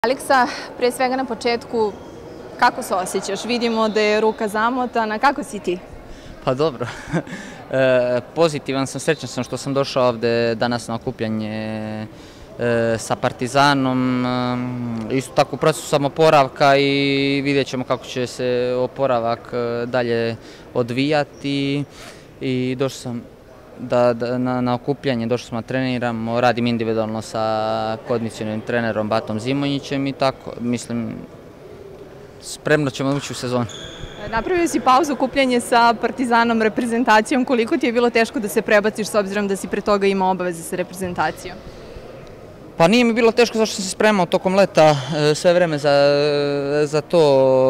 Aleksa, pre svega na početku, kako se osjećaš? Vidimo da je ruka zamotana, kako si ti? Pa dobro, pozitivan sam, srećan sam što sam došao ovde danas na okupljanje sa Partizanom. Isto tako u procesu sam oporavka i vidjet ćemo kako će se oporavak dalje odvijati. I došao sam na okupljanje, došli smo da treniramo, radim individualno sa kondicionalnim trenerom Batom Zimonjićem i tako, mislim, spremno ćemo ući u sezonu. Napravio si pauzu, okupljanje sa Partizanom, reprezentacijom. Koliko ti je bilo teško da se prebaciš s obzirom da si pre toga imao obaveze sa reprezentacijom? Pa nije mi bilo teško zašto sam se spremao tokom leta sve vreme za to,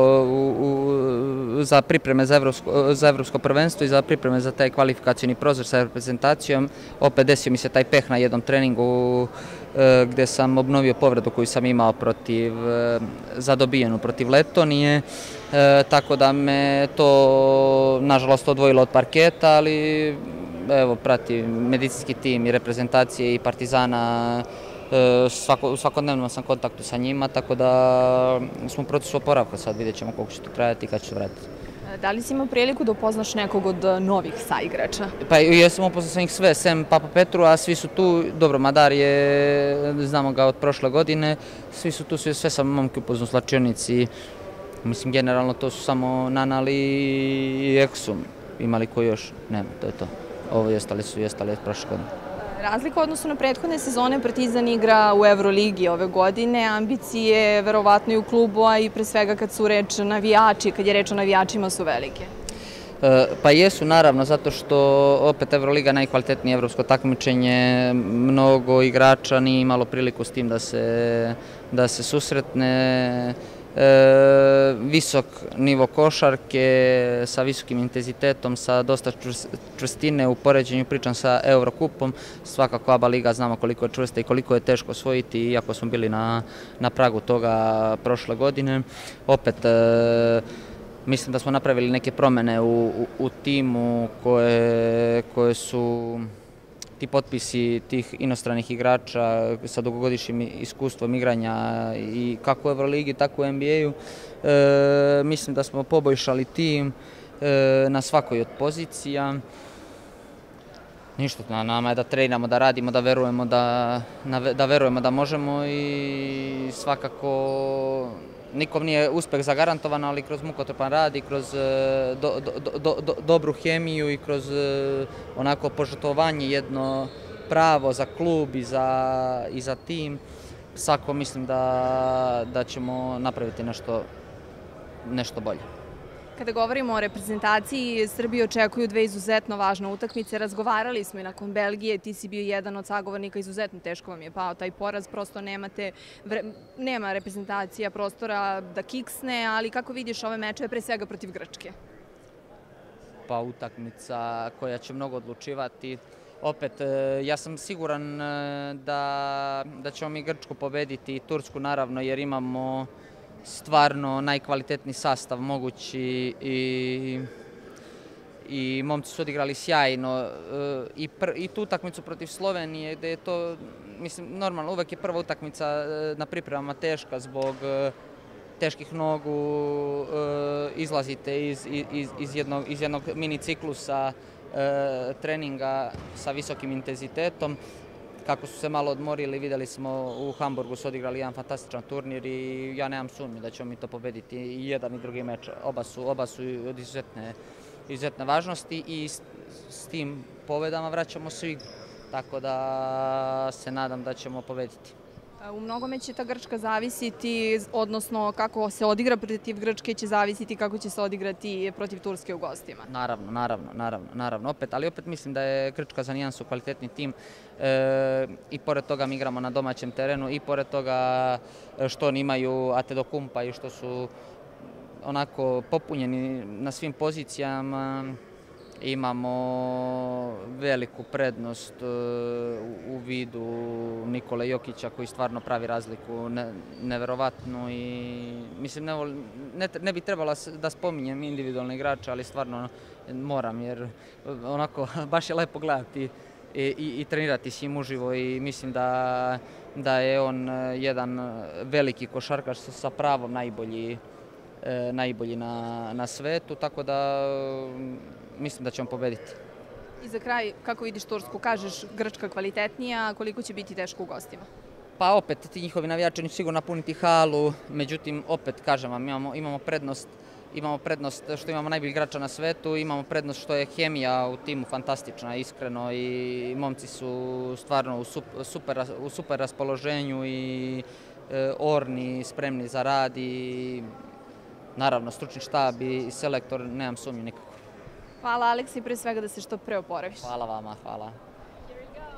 za pripreme za evropsko prvenstvo i za pripreme za taj kvalifikacioni prozor sa reprezentacijom. Opet desio mi se taj peh na jednom treningu gde sam obnovio povredu koju sam imao zadobijenu protiv Letonije, tako da me to nažalost odvojilo od parketa, ali evo, prati medicinski tim i reprezentacije i Partizana. U svakodnevnom sam kontaktu sa njima, tako da smo u procesu oporavka, sad vidjet ćemo koliko će to trajati i kada će se vratiti. Da li si imao priliku da upoznaš nekog od novih saigrača? Pa jesam upoznao sam ih sve, sem Papa Petru, a svi su tu. Dobro, Madar je, znamo ga od prošle godine, svi su tu, sve sam momke upoznao u slačionici. Mislim, generalno to su samo Nanali i Eksum, imali ko još, nema, to je to. Ovo i ostali su od prošle godine. Razlika odnosno na prethodne sezone, Partizan igra u Euroligi ove godine, ambicije verovatno i u klubu, a i pre svega kad su reč navijači, kad je reč o navijačima su velike. Pa jesu, naravno, zato što opet Euroliga najkvalitetnije evropsko takmičenje, mnogo igrača nije imalo priliku s tim da se susretne. Visok nivo košarke sa visokim intenzitetom, sa dosta čvrstine u poređenju, pričam sa Eurokupom. Svakako ABA liga znamo koliko je čvrsta i koliko je teško osvojiti, iako smo bili na pragu toga prošle godine. Opet, mislim da smo napravili neke promene u timu koje su ti potpisi tih inostranih igrača sa dugogodišnjim iskustvom igranja i kako u Euroligi, tako u NBA-u. Mislim da smo poboljšali tim na svakoj od pozicija. Ništa, na nama je da treniramo, da radimo, da verujemo da možemo i svakako nikom nije uspeh zagarantovan, ali kroz mukotrpan rad i kroz dobru hemiju i kroz onako požrtvovanje jedno pravo za klub i za tim, svako mislim da ćemo napraviti nešto bolje. Kada govorimo o reprezentaciji, Srbiju očekuju dve izuzetno važne utakmice. Razgovarali smo i nakon Belgije, ti si bio jedan od sagovornika, izuzetno teško vam je pao taj poraz, prosto nema reprezentacija prostora da kiksne, ali kako vidiš ove mečeve, pre svega protiv Grčke? Pa utakmica koja će mnogo odlučivati. Opet, ja sam siguran da ćemo mi Grčku pobediti i Tursku naravno, jer imamo stvarno najkvalitetniji sastav mogući i momci su odigrali sjajno. I tu utakmicu protiv Slovenije, gde je to, mislim, normalno, uvek je prva utakmica na pripremama teška zbog teških nogu, izlazite iz jednog mini ciklusa treninga sa visokim intenzitetom. Kako su se malo odmorili, videli smo u Hamburgu su odigrali jedan fantastičan turnir i ja nemam sumnju da ćemo mi to pobediti i jedan i drugi meč. Oba su od izuzetne važnosti i s tim pobedama vraćamo se u igru. Tako da se nadam da ćemo pobediti. U mnogome će ta Grčka zavisiti, odnosno kako se odigra protiv Grčke će zavisiti kako će se odigrati protiv Turske u gostima. Naravno, ali opet mislim da je Grčka za nijansu kvalitetni tim i pored toga mi igramo na domaćem terenu i pored toga što oni imaju Antetokounmpa i što su onako popunjeni na svim pozicijama. Imamo veliku prednost u vidu Nikole Jokića koji stvarno pravi razliku neverovatnu i mislim ne bi trebalo da spominjem individualne igrače, ali stvarno moram jer onako baš je lepo gledati i trenirati s njim uživo i mislim da je on jedan veliki košarkaš sa pravom najbolji na svetu, tako da mislim da će on pobediti. I za kraj, kako vidiš Tursku? Kažeš Grčka kvalitetnija, a koliko će biti teško u gostima? Pa opet, ti njihovi navijači će sigurno napuniti halu, međutim, opet, kažem vam, imamo prednost što imamo najbolji igrača na svetu, imamo prednost što je hemija u timu fantastična, iskreno, i momci su stvarno u super raspoloženju i orni, spremni za rad i naravno stručni štab i selektor, nemam sumnju nikako. Hvala Aleksi, pre svega da se što pre oporaviš. Hvala vama, hvala.